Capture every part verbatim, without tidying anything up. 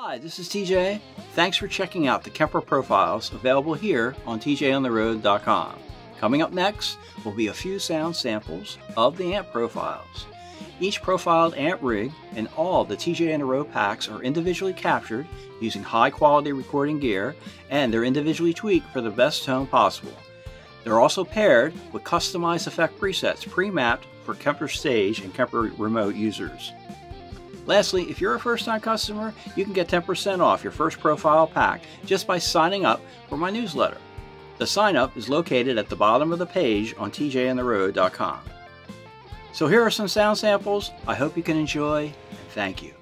Hi, this is T J. Thanks for checking out the Kemper profiles available here on T J on the road dot com. Coming up next will be a few sound samples of the amp profiles. Each profiled amp rig and all the T J on the road packs are individually captured using high quality recording gear, and they're individually tweaked for the best tone possible. They're also paired with customized effect presets pre-mapped for Kemper Stage and Kemper Remote users. Lastly, if you're a first-time customer, you can get ten percent off your first profile pack just by signing up for my newsletter. The sign-up is located at the bottom of the page on T J on the road dot com. So here are some sound samples I hope you can enjoy, and thank you.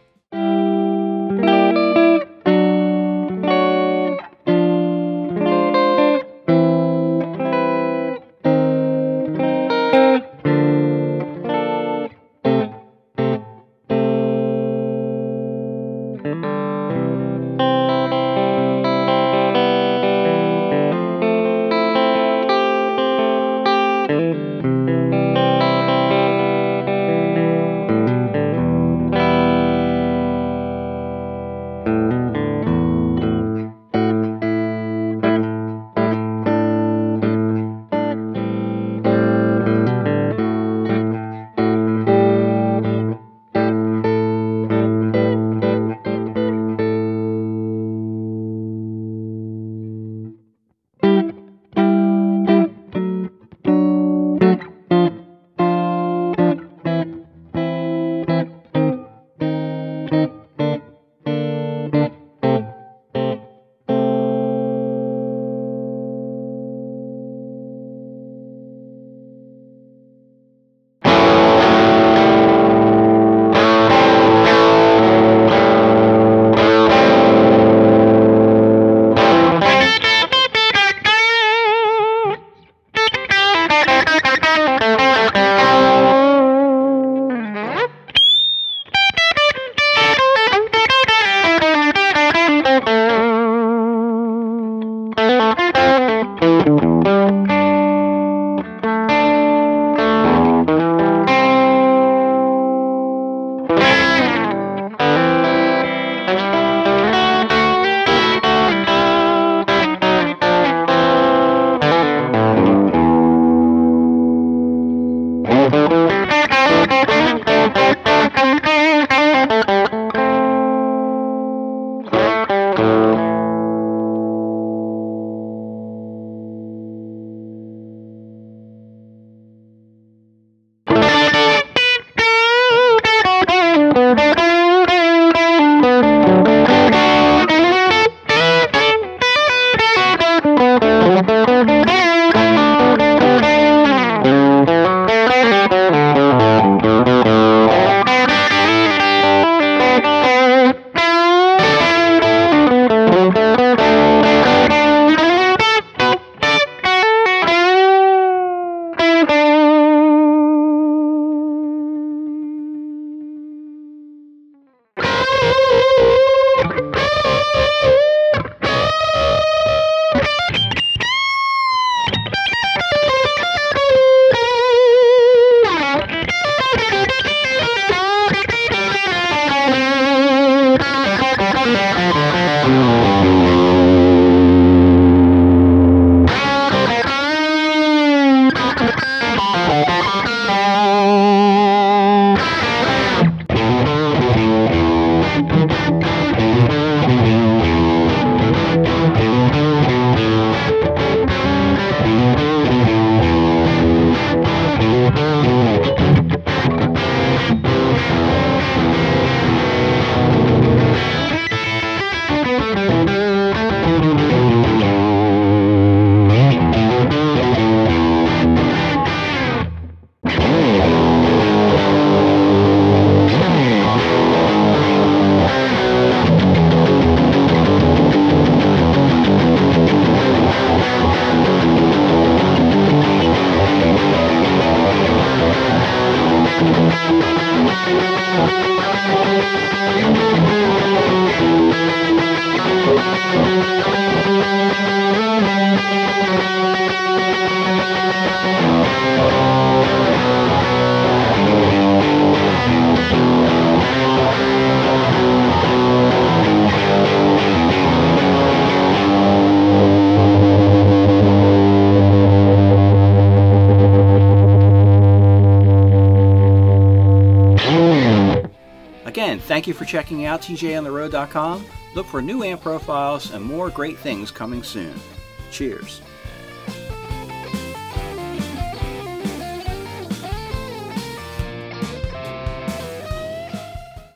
thank you for checking out T J on the road dot com. Look for new amp profiles and more great things coming soon. Cheers.